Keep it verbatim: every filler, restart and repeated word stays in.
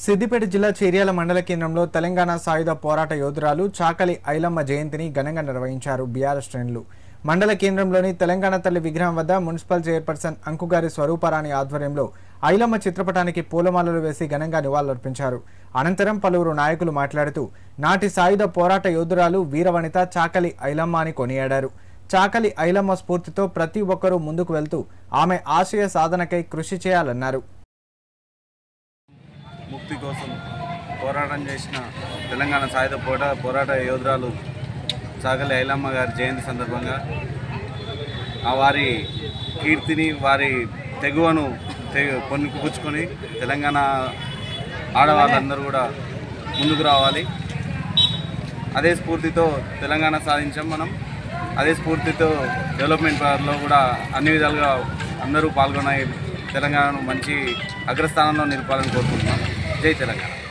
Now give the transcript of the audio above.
సిద్దిపేట జిల్లా చేర్యాల మండల కేంద్రంలో తెలంగాణ సాయుధ పోరాట యోధురాలు చాకలి ఐలమ్మ జయంతిని ఘనంగా నిర్వహించారు బీఆర్ఎస్ శ్రేణులు. మండల కేంద్రంలోని తెలంగాణ తల్లి విగ్రహం వద్ద మున్సిపల్ చైర్పర్సన్ అంకుగారి స్వరూపరాణి ఆధ్వర్యంలో ఐలమ్మ చిత్రపటానికి పూలమాలలు వేసి ఘనంగా నివాళులర్పించారు. అనంతరం పలువురు నాయకులు మాట్లాడుతూ నాటి సాయుధ పోరాట యోధురాలు వీరవనిత చాకలి ఐలమ్మ అని కొనియాడారు. చాకలి ఐలమ్మ స్ఫూర్తితో ప్రతి ఒక్కరూ ముందుకు వెళ్తూ ఆమె ఆశయ సాధనకై కృషి చేయాలన్నారు. ముక్తి కోసం పోరాటం చేసిన తెలంగాణ సాయుధ పోరా పోరాట యోధురాలు చాకలి ఐలమ్మ గారి జయంతి సందర్భంగా ఆ వారి కీర్తిని వారి తెగువను తెగు పొందుపుచ్చుకొని తెలంగాణ ఆడవాళ్ళందరూ కూడా ముందుకు రావాలి. అదే స్ఫూర్తితో తెలంగాణ సాధించాం మనం. అదే స్ఫూర్తితో డెవలప్మెంట్ లో కూడా అన్ని విధాలుగా అందరూ పాల్గొని తెలంగాణను మంచి అగ్రస్థానంలో నిలపాలని కోరుకుంటున్నాం. జై తెలంగాణ.